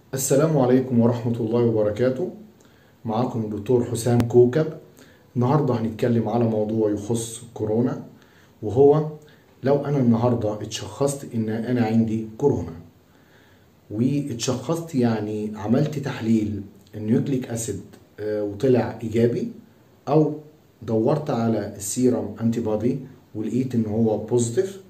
السلام عليكم ورحمة الله وبركاته. معاكم الدكتور حسام كوكب. النهاردة هنتكلم على موضوع يخص كورونا، وهو لو أنا النهاردة اتشخصت إن أنا عندي كورونا، واتشخصت يعني عملت تحليل النيوكليك أسيد وطلع إيجابي، أو دورت على السيرم أنتي بودي ولقيت إن هو بوزيتيف،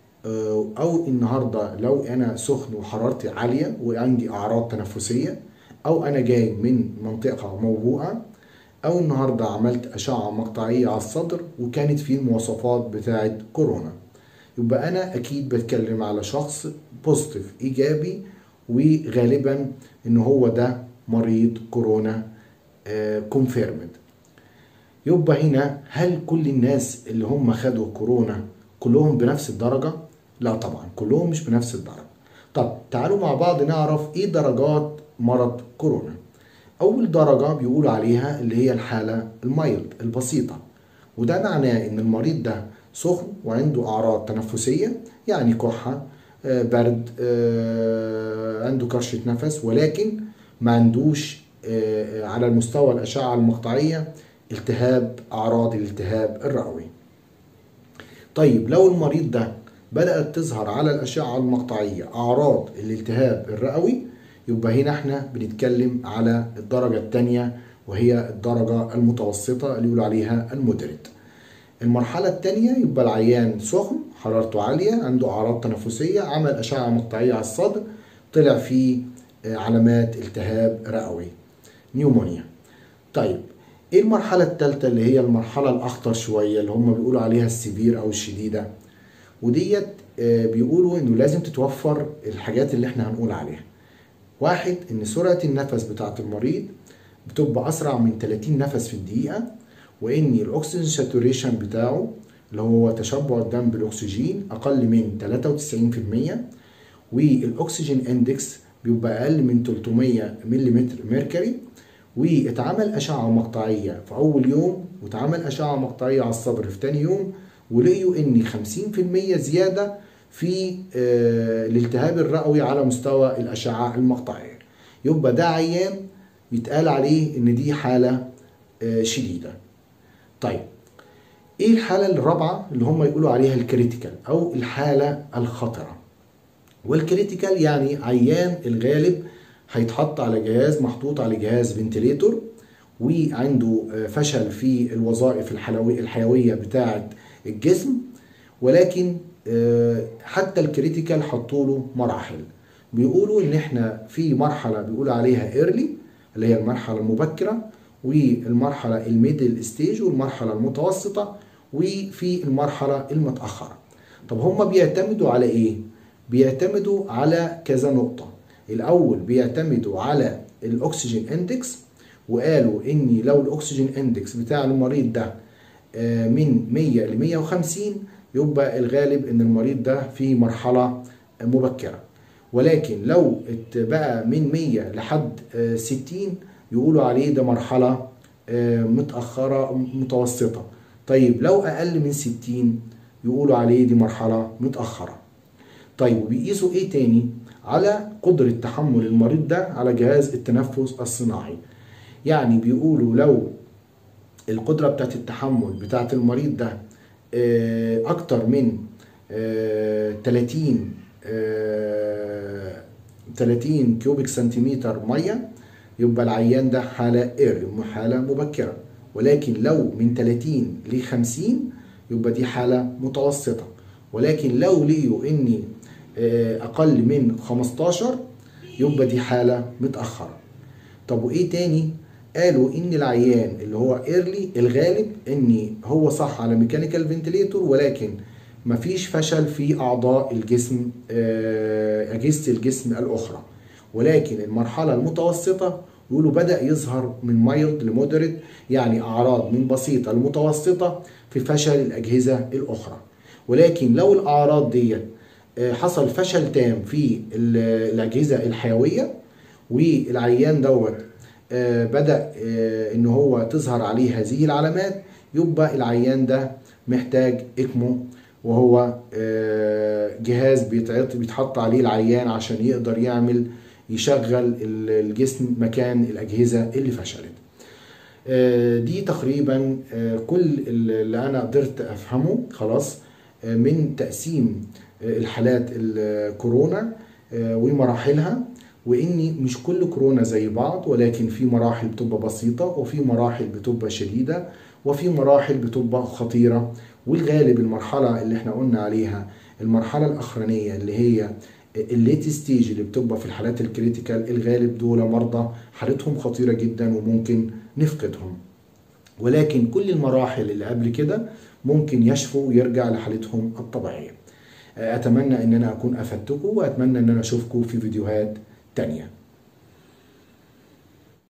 او النهارده لو انا سخن وحرارتي عاليه وعندي اعراض تنفسيه، او انا جاي من منطقه موبوءه، او النهارده عملت اشعه مقطعيه على الصدر وكانت فيه المواصفات بتاعه كورونا، يبقى انا اكيد بتكلم على شخص بوزيتيف ايجابي، وغالبا ان هو ده مريض كورونا كونفيرمد. يبقى هنا هل كل الناس اللي هم خدوا كورونا كلهم بنفس الدرجة؟ لا طبعا، كلهم مش بنفس الدرجة. طب تعالوا مع بعض نعرف ايه درجات مرض كورونا. اول درجة بيقولوا عليها اللي هي الحالة المايلد البسيطة، وده معناه ان المريض ده سخن وعنده اعراض تنفسية، يعني كحة، برد، عنده كرشة نفس، ولكن ما عندوش على المستوى الأشعة المقطعية أعراض الالتهاب الرئوي. طيب لو المريض ده بدأت تظهر على الأشعة المقطعية أعراض الالتهاب الرئوي، يبقى هنا احنا بنتكلم على الدرجة الثانية، وهي الدرجة المتوسطة اللي يقولوا عليها المودريت. المرحلة الثانية يبقى العيان سخن، حرارته عالية، عنده أعراض تنفسية، عمل أشعة مقطعية على الصدر، طلع فيه علامات التهاب رئوي، نيومونيا. طيب ايه المرحلة الثالثة اللي هي المرحلة الأخطر شوية اللي هم بيقولوا عليها السيفير أو الشديدة؟ وديت بيقولوا إنه لازم تتوفر الحاجات اللي احنا هنقول عليها. واحد، إن سرعة النفس بتاعة المريض بتبقى أسرع من 30 نفس في الدقيقة، وإن الأكسجين ساتوريشن بتاعه اللي هو تشبع الدم بالأكسجين أقل من 93%، والأكسجين إندكس بيبقى أقل من 300 ملم ميركوري، واتعمل أشعة مقطعية في أول يوم واتعمل أشعة مقطعية على الصدر في تاني يوم، ولقيوا إن 50% زيادة في الالتهاب الرئوي على مستوى الأشعة المقطعية. يبقى ده عيان بيتقال عليه إن دي حالة شديدة. طيب إيه الحالة الرابعة اللي هم يقولوا عليها الكريتيكال أو الحالة الخطرة؟ والكريتيكال يعني عيان الغالب هيتحط على جهاز، محطوط على جهاز فنتليتور، وعنده فشل في الوظائف الحيوية بتاعة الجسم، ولكن حتى الكريتيكال حطوا له مراحل. بيقولوا ان احنا في مرحلة بيقولوا عليها ايرلي اللي هي المرحلة المبكرة، والمرحلة الميدل ستيج والمرحلة المتوسطة، وفي المرحلة المتأخرة. طب هم بيعتمدوا على ايه؟ بيعتمدوا على كذا نقطة. الأول بيعتمدوا على الأكسجين إندكس، وقالوا إن لو الأكسجين إندكس بتاع المريض ده من 100 ل 150، يبقى الغالب إن المريض ده في مرحلة مبكرة، ولكن لو بقى من 100 لحد 60 يقولوا عليه ده مرحلة متأخرة متوسطة. طيب لو أقل من 60 يقولوا عليه دي مرحلة متأخرة. طيب وبيقيسوا ايه تاني؟ على قدرة تحمل المريض ده على جهاز التنفس الصناعي. يعني بيقولوا لو القدرة بتاعت التحمل بتاعت المريض ده اكتر من 30 كيوبيك سنتيمتر مية، يبقى العيان ده حالة ايرلي، حالة مبكرة. ولكن لو من 30 ل 50 يبقى دي حالة متوسطة. ولكن لو لقيوا ان اقل من 15 يبقى دي حالة متأخرة. طب وايه تاني؟ قالوا ان العيان اللي هو ايرلي الغالب ان هو صح على ميكانيكال فنتليتور، ولكن مفيش فشل في اعضاء الجسم، اجهزة الجسم الاخرى. ولكن المرحلة المتوسطة يقولوا بدأ يظهر من مايلد لمودريت، يعني اعراض من بسيطة لمتوسطة في فشل الاجهزة الاخرى. ولكن لو الاعراض ديت حصل فشل تام في الأجهزة الحيوية، والعيان دوت بدأ إن هو تظهر عليه هذه العلامات، يبقى العيان ده محتاج إكمو، وهو جهاز بيتحط عليه العيان عشان يقدر يعمل يشغل الجسم مكان الأجهزة اللي فشلت. دي تقريبا كل اللي أنا قدرت أفهمه خلاص من تقسيم الحالات الكورونا ومراحلها، وإني مش كل كورونا زي بعض، ولكن في مراحل بتبقى بسيطة، وفي مراحل بتبقى شديدة، وفي مراحل بتبقى خطيرة. والغالب المرحلة اللي احنا قلنا عليها المرحلة الأخرانية اللي هي الليت ستيج اللي بتبقى في الحالات الكريتيكال، الغالب دول مرضى حالتهم خطيرة جدا وممكن نفقدهم. ولكن كل المراحل اللي قبل كده ممكن يشفوا ويرجع لحالتهم الطبيعية. أتمنى أن أنا أكون أفدتكم، وأتمنى أن أنا أشوفكم في فيديوهات تانية.